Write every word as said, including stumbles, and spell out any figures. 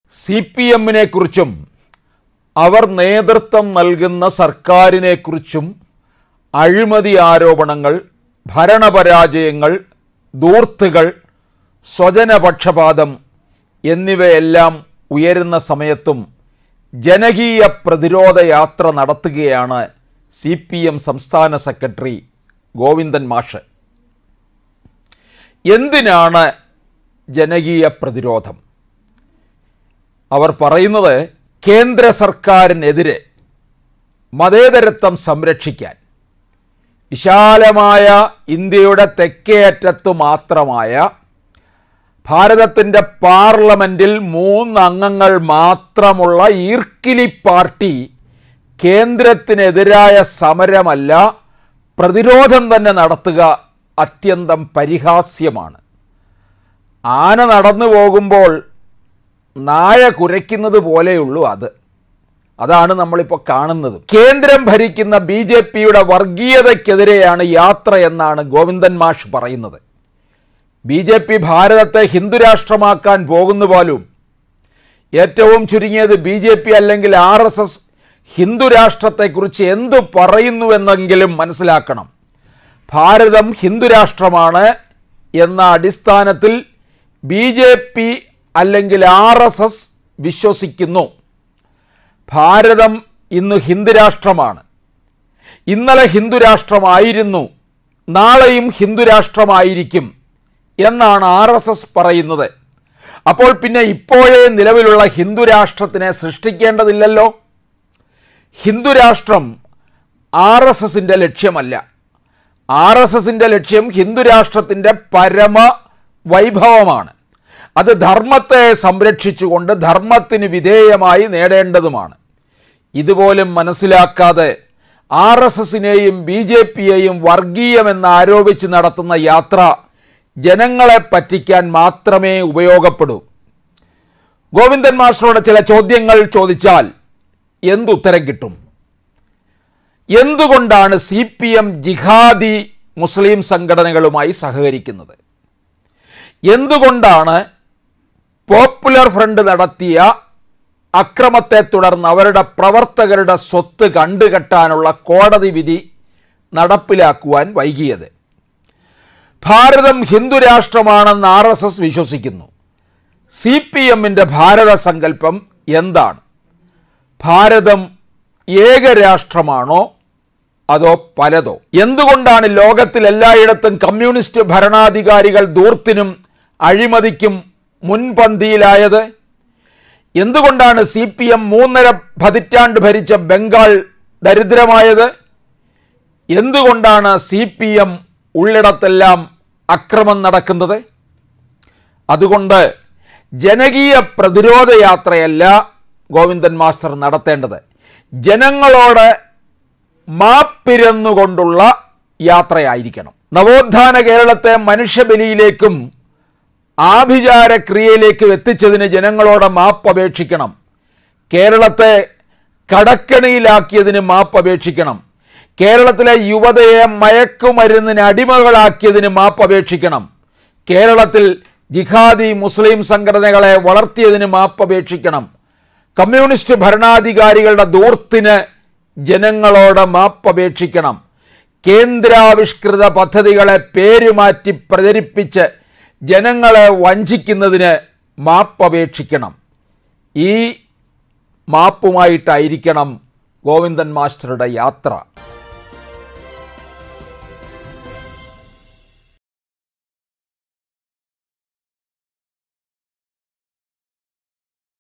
C P എമ്മിനെ കുറിച്ചും അവർ നേതൃത്വം നൽകുന്ന സർക്കാരിനെക്കുറിച്ചും അഴിമതി ആരോപണങ്ങൾ, ഭരണപരാജയങ്ങൾ, ധൂർത്തുകൾ, സ്വജനപക്ഷപാതം എന്നിവയെല്ലാം ഉയരുന്ന സമയത്തും ജനകീയ പ്രതിരോധ യാത്ര നടത്തുകയാണ് സി പി എം സംസ്ഥാന സെക്രട്ടറി ഗോവിന്ദൻ മാഷ്. എന്തിനാണ് ജനകീയ പ്രതിരോധം? അവർ പറയുന്നത് കേന്ദ്ര സർക്കാരിനെതിരെ മതേതരത്വം സംരക്ഷിക്കാൻ വിശാലമായ ഇന്ത്യയുടെ തെക്കേ അറ്റത്തു മാത്രമായ ഭാരതത്തിൻ്റെ പാർലമെൻറ്റിൽ മൂന്ന് അംഗങ്ങൾ മാത്രമുള്ള ഈർക്കിലി പാർട്ടി കേന്ദ്രത്തിനെതിരായ സമരമല്ല, പ്രതിരോധം തന്നെ നടത്തുക അത്യന്തം പരിഹാസ്യമാണ്. ആന നടന്നു പോകുമ്പോൾ നായ കുരയ്ക്കുന്നത് പോലെയുള്ളൂ അത്. അതാണ് നമ്മളിപ്പോൾ കാണുന്നത്. കേന്ദ്രം ഭരിക്കുന്ന ബി ജെ പിയുടെ വർഗീയതയ്ക്കെതിരെയാണ് യാത്ര എന്നാണ് ഗോവിന്ദൻ മാഷ് പറയുന്നത്. ബി ജെ പി ഭാരതത്തെ ഹിന്ദുരാഷ്ട്രമാക്കാൻ പോകുന്നു പോലും. ഏറ്റവും ചുരുങ്ങിയത് ബി ജെ പി അല്ലെങ്കിൽ ആർ എസ് എസ് ഹിന്ദുരാഷ്ട്രത്തെക്കുറിച്ച് എന്തു പറയുന്നുവെന്നെങ്കിലും മനസ്സിലാക്കണം. ഭാരതം ഹിന്ദുരാഷ്ട്രമാണ് എന്ന അടിസ്ഥാനത്തിൽ ബി ജെ പി അല്ലെങ്കിൽ ആർ എസ് എസ് വിശ്വസിക്കുന്നു. ഭാരതം ഇന്ന് ഹിന്ദുരാഷ്ട്രമാണ്. ഇന്നലെ ഹിന്ദുരാഷ്ട്രമായിരുന്നു, നാളെയും ഹിന്ദുരാഷ്ട്രമായിരിക്കും എന്നാണ് ആർ എസ് എസ് പറയുന്നത്. അപ്പോൾ പിന്നെ ഇപ്പോഴേ നിലവിലുള്ള ഹിന്ദുരാഷ്ട്രത്തിനെ സൃഷ്ടിക്കേണ്ടതില്ലല്ലോ. ഹിന്ദുരാഷ്ട്രം ആർ എസ് എസിൻ്റെ ലക്ഷ്യമല്ല. ആർ എസ് എസിൻ്റെ ലക്ഷ്യം ഹിന്ദുരാഷ്ട്രത്തിൻ്റെ പരമ വൈഭവമാണ്. അത് ധർമ്മത്തെ സംരക്ഷിച്ചുകൊണ്ട് ധർമ്മത്തിന് വിധേയമായി നേടേണ്ടതുമാണ്. ഇതുപോലും മനസ്സിലാക്കാതെ ആർ എസ് എസിനെയും ബി ജെ പിയെയും വർഗീയമെന്ന് ആരോപിച്ച് നടത്തുന്ന യാത്ര ജനങ്ങളെ പറ്റിക്കാൻ മാത്രമേ ഉപയോഗപ്പെടൂ. ഗോവിന്ദൻ മാസ്റ്ററോട് ചില ചോദ്യങ്ങൾ ചോദിച്ചാൽ എന്തുത്തരം കിട്ടും? എന്തുകൊണ്ടാണ് സി പി എം ജിഹാദി മുസ്ലിം സംഘടനകളുമായി സഹകരിക്കുന്നത്? എന്തുകൊണ്ടാണ് പോപ്പുലർ ഫ്രണ്ട് നടത്തിയ അക്രമത്തെ തുടർന്ന് അവരുടെ പ്രവർത്തകരുടെ സ്വത്ത് കണ്ടുകെട്ടാനുള്ള കോടതി വിധി നടപ്പിലാക്കുവാൻ വൈകിയത്? ഭാരതം ഹിന്ദുരാഷ്ട്രമാണെന്ന് ആർ എസ് എസ് വിശ്വസിക്കുന്നു. സി പി എമ്മിൻ്റെ ഭാരത സങ്കല്പം എന്താണ്? ഭാരതം ഏകരാഷ്ട്രമാണോ അതോ പലതോ? എന്തുകൊണ്ടാണ് ലോകത്തിൽ എല്ലായിടത്തും കമ്മ്യൂണിസ്റ്റ് ഭരണാധികാരികൾ ധൂർത്തിനും അഴിമതിക്കും മുൻപന്തിയിലായത്? എന്തുകൊണ്ടാണ് സി പി എം മൂന്നര പതിറ്റാണ്ട് ഭരിച്ച ബംഗാൾ ദരിദ്രമായത്? എന്തുകൊണ്ടാണ് സി പി എം ഉള്ളിടത്തെല്ലാം അക്രമം നടക്കുന്നത്? അതുകൊണ്ട് ജനകീയ പ്രതിരോധ യാത്രയല്ല ഗോവിന്ദൻ മാസ്റ്റർ നടത്തേണ്ടത്, ജനങ്ങളോട് മാപ്പിരന്നുകൊണ്ടുള്ള യാത്രയായിരിക്കണം. നവോത്ഥാന കേരളത്തെ മനുഷ്യബലിയിലേക്കും ആഭിചാരക്രിയയിലേക്കും എത്തിച്ചതിന് ജനങ്ങളോട് മാപ്പപേക്ഷിക്കണം. കേരളത്തെ കടക്കണിയിലാക്കിയതിന് മാപ്പപേക്ഷിക്കണം. കേരളത്തിലെ യുവതയെ മയക്കുമരുന്നിന് അടിമകളാക്കിയതിന് മാപ്പപേക്ഷിക്കണം. കേരളത്തിൽ ജിഹാദി മുസ്ലിം സംഘടനകളെ വളർത്തിയതിന് മാപ്പപേക്ഷിക്കണം. കമ്മ്യൂണിസ്റ്റ് ഭരണാധികാരികളുടെ ധൂർത്തിന് ജനങ്ങളോട് മാപ്പപേക്ഷിക്കണം. കേന്ദ്രാവിഷ്കൃത പദ്ധതികളെ പേരുമാറ്റി പ്രചരിപ്പിച്ച് ജനങ്ങളെ വഞ്ചിക്കുന്നതിന് മാപ്പപേക്ഷിക്കണം. ഈ മാപ്പുമായിട്ടായിരിക്കണം ഗോവിന്ദൻ മാസ്റ്ററുടെ യാത്ര.